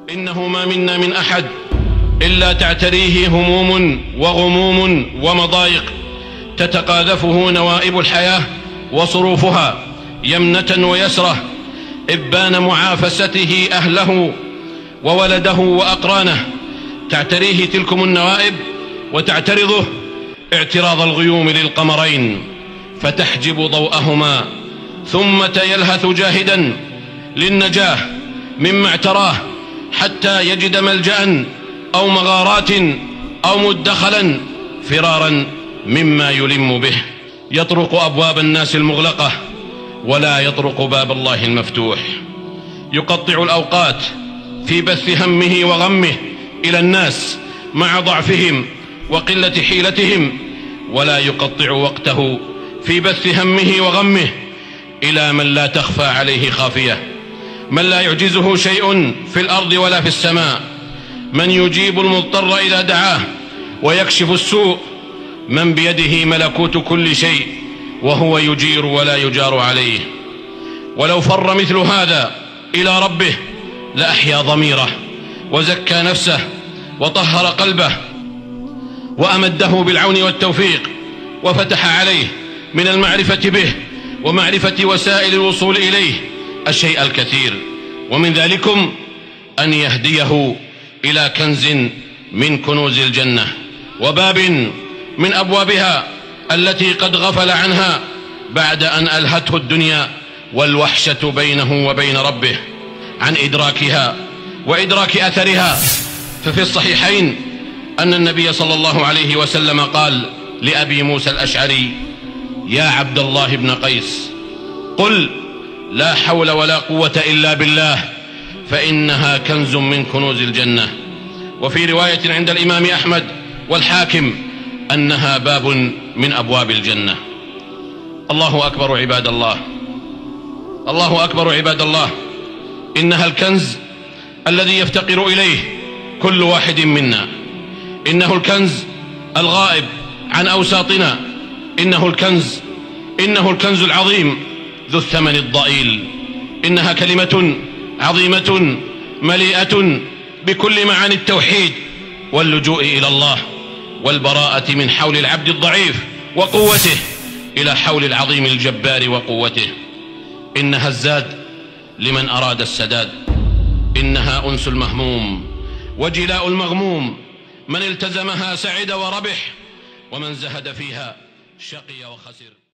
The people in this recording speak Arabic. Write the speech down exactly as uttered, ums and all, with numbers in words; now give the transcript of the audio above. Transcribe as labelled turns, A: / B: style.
A: إنه ما منا من أحد إلا تعتريه هموم وغموم ومضايق تتقاذفه نوائب الحياة وصروفها يمنة ويسرة، إبان معافسته أهله وولده وأقرانه. تعتريه تلكم النوائب وتعترضه اعتراض الغيوم للقمرين فتحجب ضوءهما، ثم يلهث جاهدا للنجاة مما اعتراه حتى يجد ملجأ أو مغارات أو مدخلا فرارا مما يلم به. يطرق أبواب الناس المغلقة ولا يطرق باب الله المفتوح. يقطع الأوقات في بث همه وغمه إلى الناس مع ضعفهم وقلة حيلتهم، ولا يقطع وقته في بث همه وغمه إلى من لا تخفى عليه خافية، من لا يعجزه شيء في الأرض ولا في السماء، من يجيب المضطر إذا دعاه ويكشف السوء، من بيده ملكوت كل شيء وهو يجير ولا يجار عليه. ولو فر مثل هذا إلى ربه لأحيا ضميره وزكى نفسه وطهر قلبه وأمده بالعون والتوفيق وفتح عليه من المعرفة به ومعرفة وسائل الوصول إليه الشيء الكثير، ومن ذلكم أن يهديه إلى كنز من كنوز الجنة وباب من أبوابها التي قد غفل عنها بعد أن ألهته الدنيا والوحشة بينه وبين ربه عن إدراكها وإدراك أثرها. ففي الصحيحين أن النبي صلى الله عليه وسلم قال لأبي موسى الأشعري: يا عبد الله بن قيس، قل لا حول ولا قوة إلا بالله فإنها كنز من كنوز الجنة. وفي رواية عند الإمام أحمد والحاكم أنها باب من أبواب الجنة. الله أكبر عباد الله، الله أكبر عباد الله. إنها الكنز الذي يفتقر إليه كل واحد منا، إنه الكنز الغائب عن أوساطنا، إنه الكنز إنه الكنز العظيم ذو الثمن الضئيل. إنها كلمة عظيمة مليئة بكل معاني التوحيد واللجوء إلى الله والبراءة من حول العبد الضعيف وقوته إلى حول العظيم الجبار وقوته. إنها الزاد لمن أراد السداد، إنها أنس المهموم وجلاء المغموم، من التزمها سعد وربح ومن زهد فيها شقي وخسر.